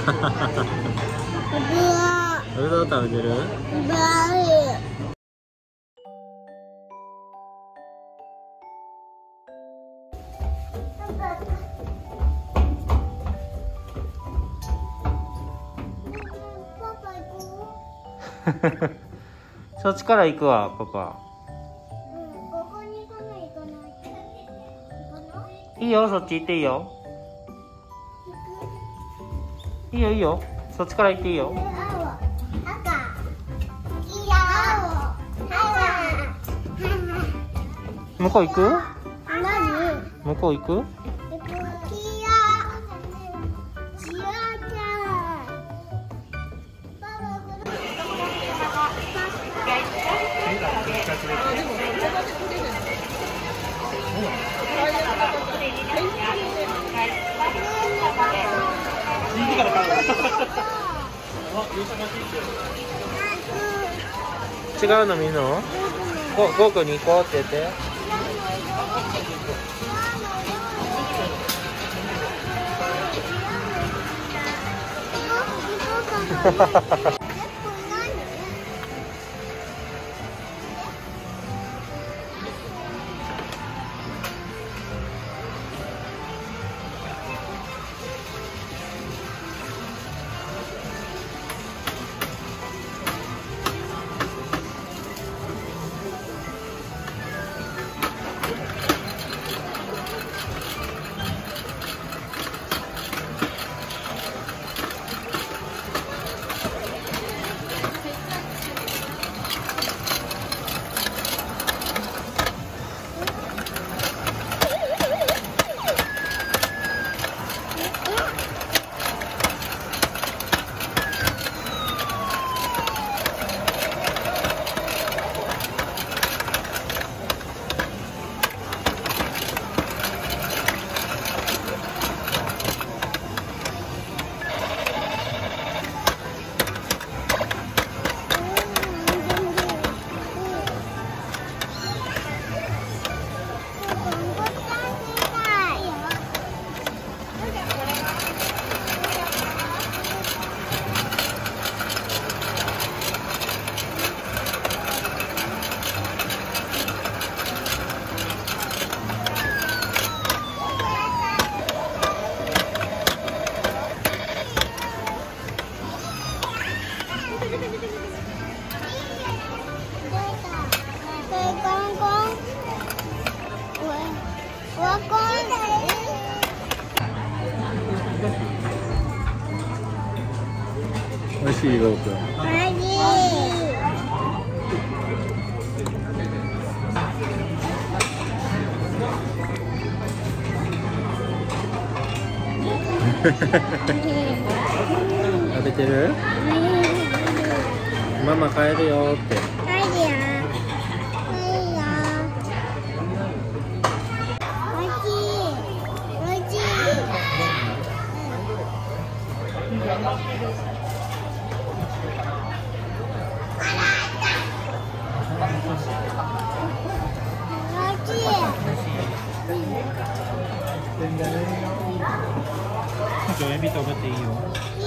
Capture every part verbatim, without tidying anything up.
ぶどう食べてる？そっちから行くわ、パパ。いいよ、そっち行っていいよ。いいよいいよ、そっちから行っていいよ。向こう行く？向こう行く？違うの見るの？こ、ここに行こうって言って。美味しい、ゴーくん。食べてる？ママ帰るよって。帰るよ。おいしい。おいしい。ちょっとエビ食べていいよ。いいか。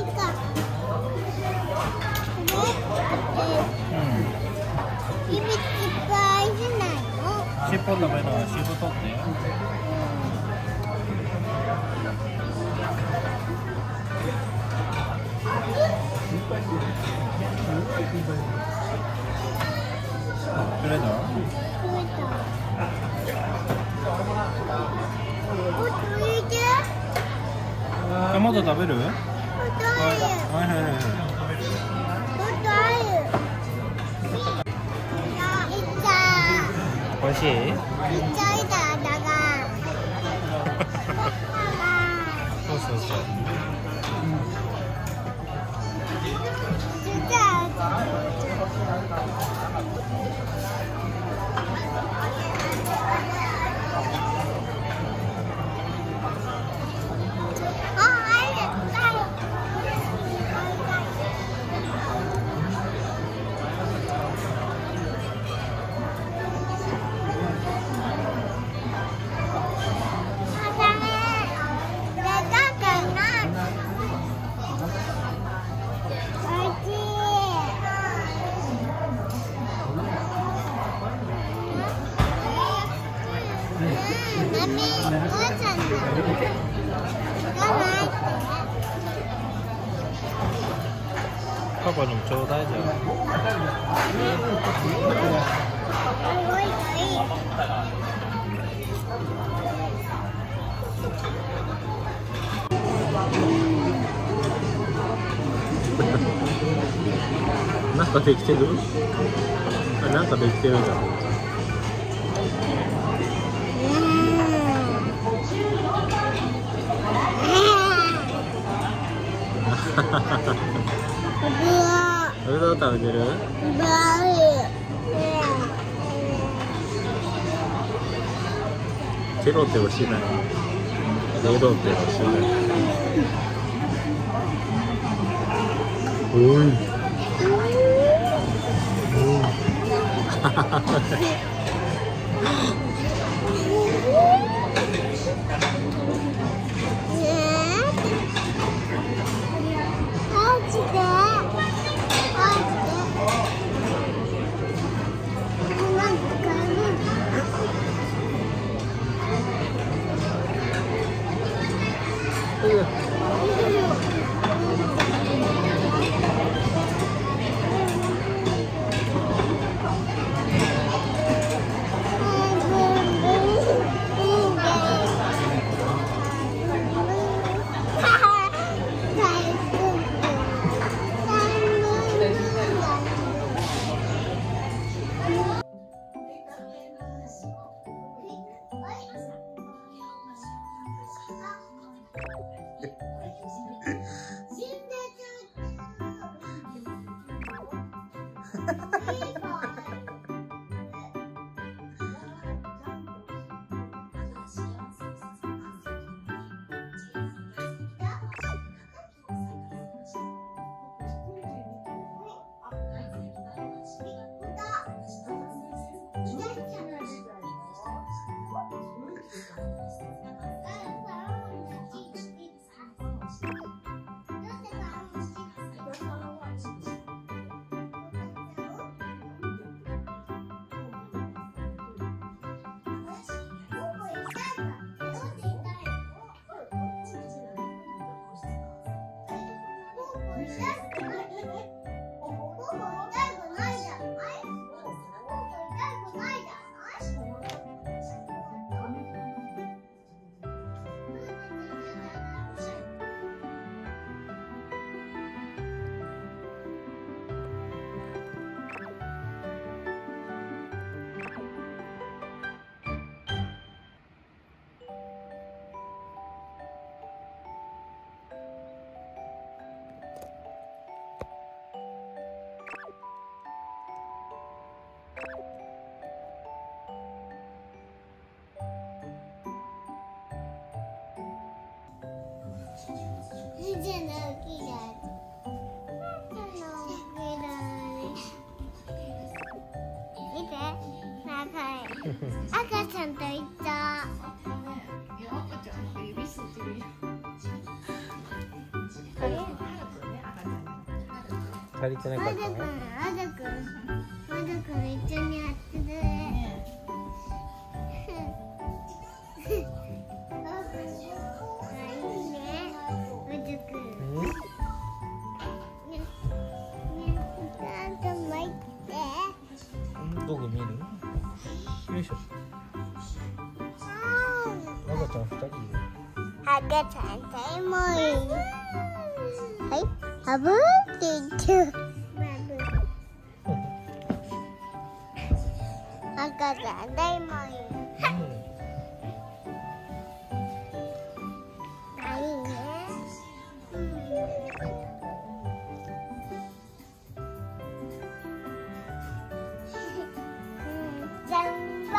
うん。エビいっぱいじゃないの？尻尾食べながら尻尾取って。取れた？トマト食べる？はいはいはい。おいしい？そうそうそう。 マミ、おばあちゃんだ。行かないって。 パパにもちょうだいじゃん。 すごいかいい。 なんかできてる？あ、なんかできてるじゃん。うどん食べてる？テロテロしない。テロテロしない。おい。赤ちゃんといた。 足りてなかった。 まだくん、まだくん、まだくん一緒にやってる。 どこ見る？よいしょ。赤ちゃん二人いる。 赤ちゃんタイムイン。はい、ハブーって言っちゃう。赤ちゃんタイムイン。あ、いいね。じゃんば。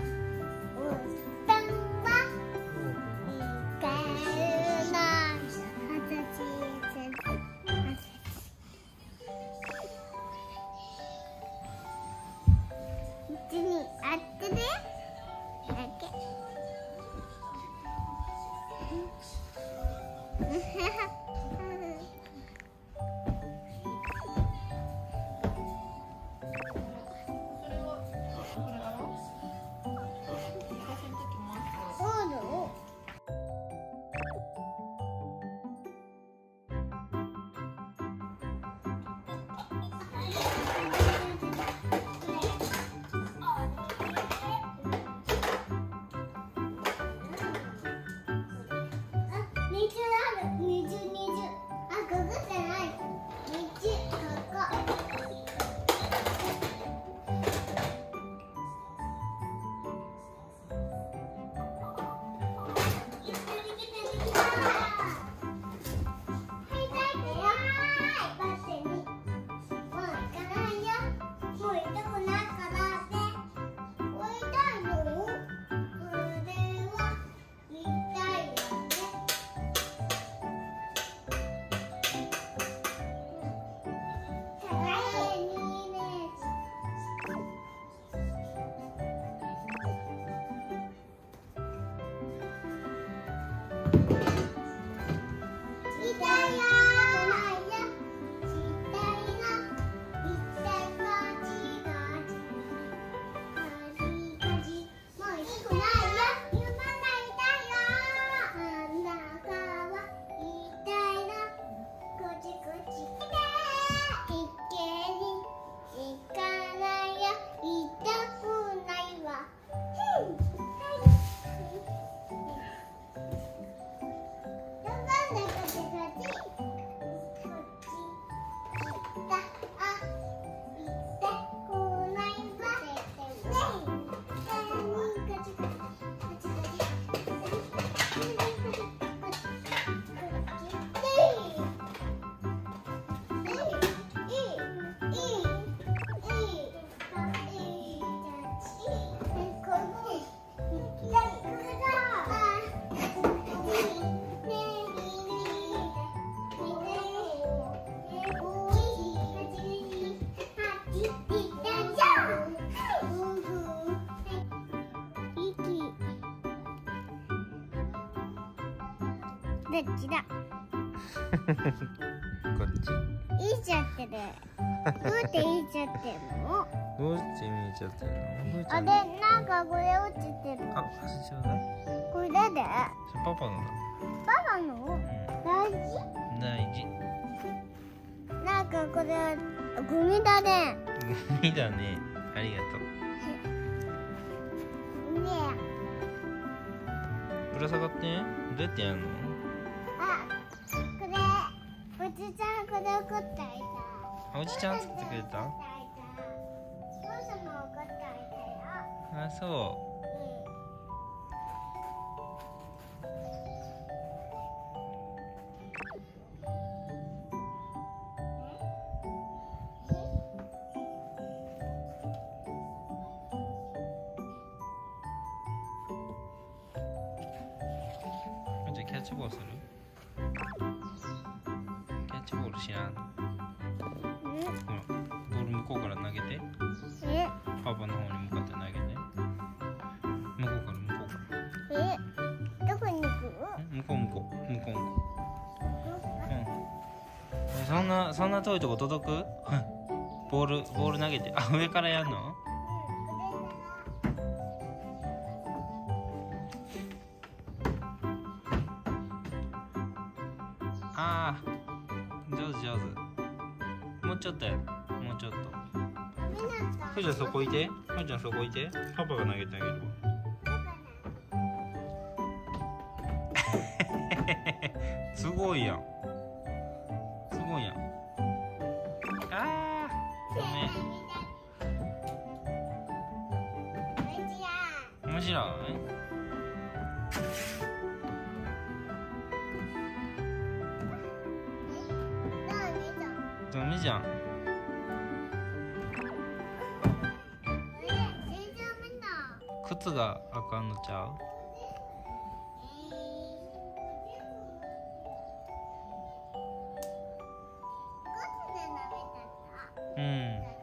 あってね。だけ。 水ある。水水。あ、ここじゃない。水ここ。どっちだ。 こっち。 いいちゃってる。どうやっていいちゃってるの？ どうして見えちゃってるの？ あれ、なんかこれ落ちてる。 あ、箸ちょうだい。 これ誰で？ それパパのだ。 パパの？ うん、 大事？ 大事。 なんかこれゴミだね。 ゴミだね。ありがとう。 ねぶら下がって。どうやってやるの？ あ、これおじちゃんこれ怒っていた。 あ、おじちゃん作ってくれた？ お父さんも怒っていたよ。 あ、そう。じゃあキャッチボールする？キャッチボールしらん？ うん。 ほら、ボール向こうから投げて。 え？ パパの方に向かって投げて。向こうから向こうかえ？どこに行く？ ら。向こう向こう向こう向こう。うん。そんなそんな遠いとこ届く？ボールボール投げて。あ、上からやんの？ああ、上手上手。もうちょっとやる。もうちょっと。ふーちゃんそこいて。ふーちゃんそこいて。パパが投げてあげるわ。すごいやん。すごいやん。ああ、ごめん。面白い。ダメじゃん。靴があかんのちゃう？うん。